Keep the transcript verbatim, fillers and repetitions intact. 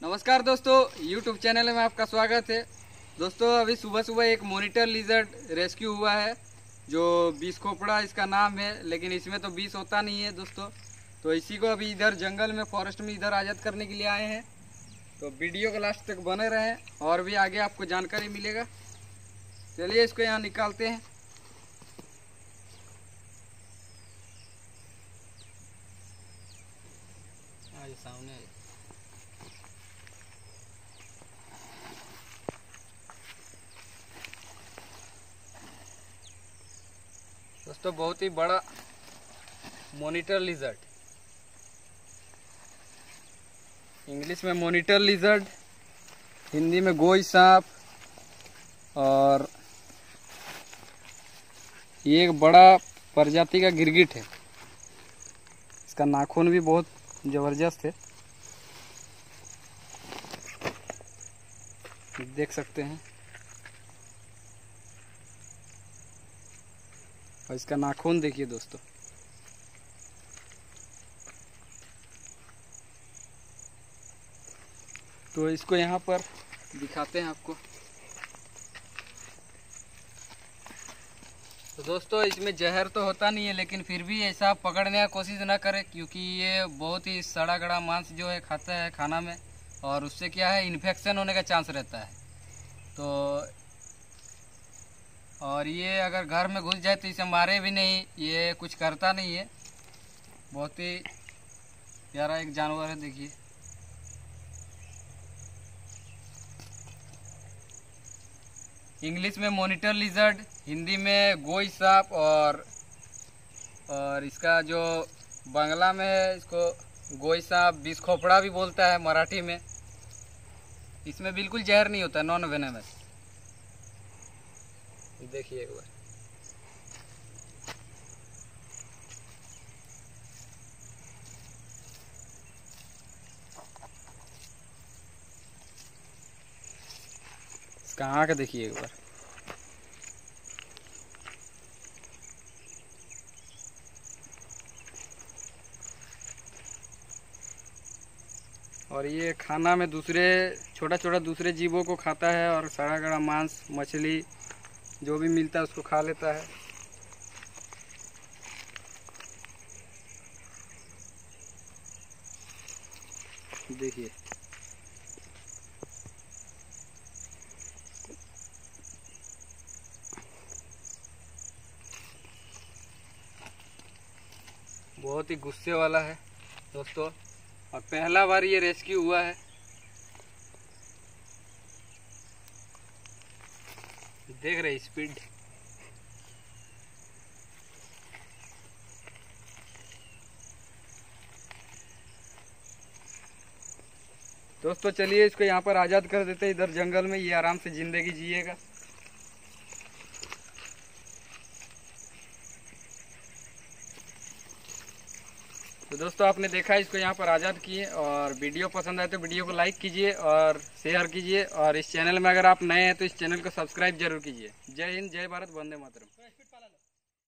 नमस्कार दोस्तों, YouTube channel में आपका स्वागत है। दोस्तों अभी सुबह सुबह एक मॉनिटर लिजर्ड रेस्क्यू हुआ है जो बीस खोपड़ा इसका नाम है, लेकिन इसमें तो बीस होता नहीं है दोस्तों। तो इसी को अभी इधर जंगल में, फॉरेस्ट में इधर आज़ाद करने के लिए आए हैं। तो वीडियो के लास्ट तक बने रहें और भी आगे आपको जानकारी मिलेगा। चलिए इसको यहाँ निकालते हैं। हाँ, ये सामने है। दोस्तों बहुत ही बड़ा मॉनिटर लिजर्ड, इंग्लिश में मॉनिटर लिजर्ड, हिंदी में गोई सांप। और ये एक बड़ा प्रजाति का गिरगिट है। इसका नाखून भी बहुत जबरदस्त है, देख सकते हैं। और इसका नाखून देखिए दोस्तों। तो इसको यहाँ पर दिखाते हैं आपको। तो दोस्तों इसमें जहर तो होता नहीं है, लेकिन फिर भी ऐसा पकड़ने का कोशिश ना करें, क्योंकि ये बहुत ही सड़ा गड़ा मांस जो है खाता है खाना में, और उससे क्या है इन्फेक्शन होने का चांस रहता है। तो और ये अगर घर में घुस जाए तो इसे मारे भी नहीं, ये कुछ करता नहीं है। बहुत ही प्यारा एक जानवर है, देखिए। इंग्लिश में मॉनिटर लिजर्ड, हिंदी में गोई सांप, और और इसका जो बांग्ला में है इसको गोई सांप, बीस खोपड़ा भी बोलता है मराठी में। इसमें बिल्कुल जहर नहीं होता, नॉन वेनेमस। देखिए एक बार। इसका आँख देखिए एक बार। और ये खाना में दूसरे छोटा छोटा दूसरे जीवों को खाता है, और सड़ा गड़ा मांस, मछली जो भी मिलता है उसको खा लेता है। देखिए बहुत ही गुस्से वाला है दोस्तों, और पहला बार ये रेस्क्यू हुआ है। देख रहे स्पीड। दोस्तों चलिए इसको यहाँ पर आज़ाद कर देते हैं इधर जंगल में, ये आराम से जिंदगी जिएगा। तो दोस्तों आपने देखा इसको यहाँ पर आज़ाद किए, और वीडियो पसंद आए तो वीडियो को लाइक कीजिए और शेयर कीजिए, और इस चैनल में अगर आप नए हैं तो इस चैनल को सब्सक्राइब जरूर कीजिए। जय हिंद, जय भारत, वंदे मातरम।